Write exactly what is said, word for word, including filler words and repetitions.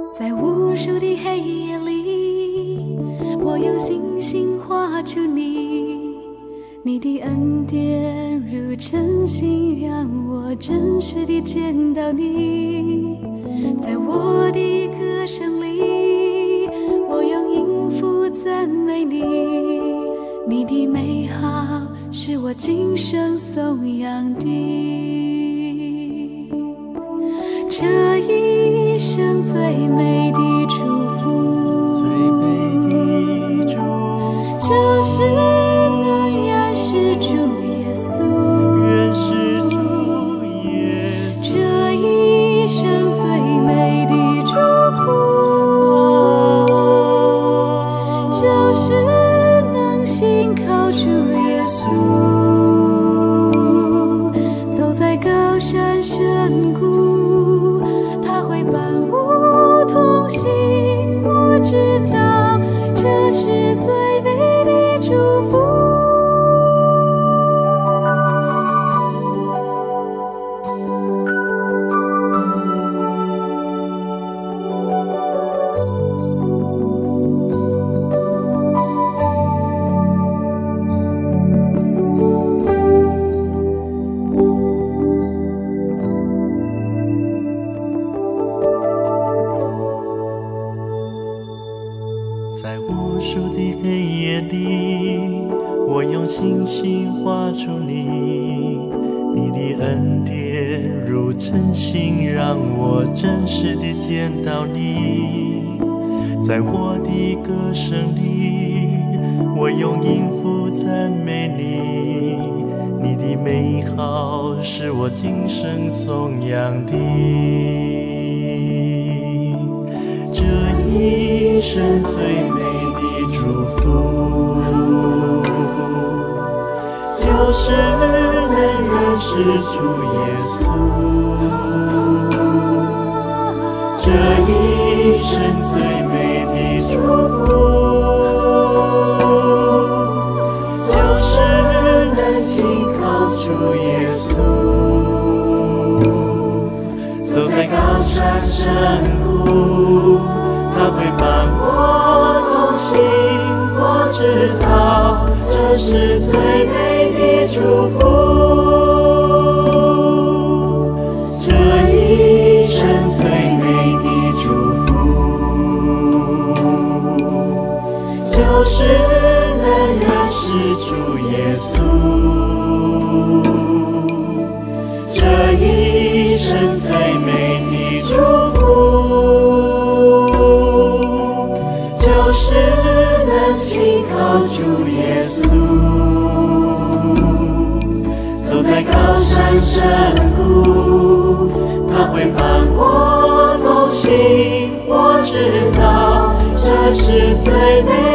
在无数的黑夜里，我用星星画出你，你的恩典如晨星，让我真实地见到你。在我的歌声里，我用音符赞美你，你的美好是我今生颂扬的。这一生最美的祝福， 最美的祝福， 就是能认识主耶稣， 认识主耶稣。 这一生最美的祝福，就是能信靠主耶稣，走在高山深谷，他会伴我同行。我知道这是最美的祝福。 在无数的黑夜里，我用星星画出你，你的恩典如晨星，让我真实地见到你。在我的歌声里，我用音符赞美你，你的美好是我今生颂扬的。这一生最美的祝福，就是能认识主耶稣。这一生最美的祝福，就是能信靠主耶稣，走在高山深谷，他会伴我同行。我知道这是最美的祝福，这一生最美的祝福，就是能认识主耶稣。这一生最美的祝福，就是能信靠主耶稣，走在高山深谷，他会伴我同行。我知道这是最美